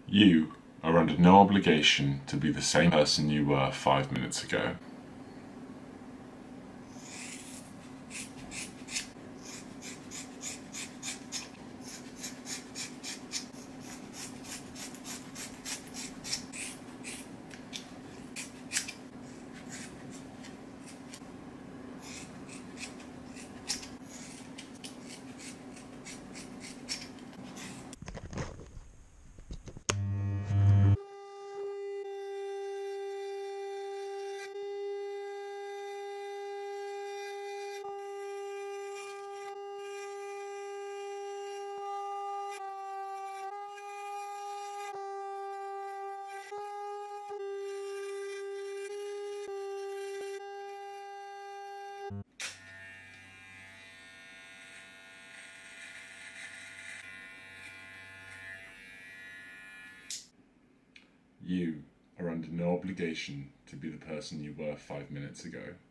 You are under no obligation to be the same person you were 5 minutes ago. You are under no obligation to be the person you were 5 minutes ago.